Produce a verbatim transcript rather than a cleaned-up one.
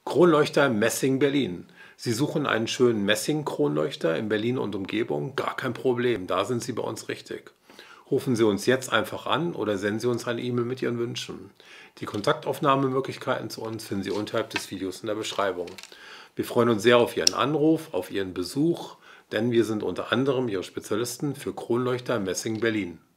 Kronleuchter Messing Berlin. Sie suchen einen schönen Messing-Kronleuchter in Berlin und Umgebung? Gar kein Problem, da sind Sie bei uns richtig. Rufen Sie uns jetzt einfach an oder senden Sie uns eine E-Mail mit Ihren Wünschen. Die Kontaktaufnahmemöglichkeiten zu uns finden Sie unterhalb des Videos in der Beschreibung. Wir freuen uns sehr auf Ihren Anruf, auf Ihren Besuch, denn wir sind unter anderem Ihre Spezialisten für Kronleuchter Messing Berlin.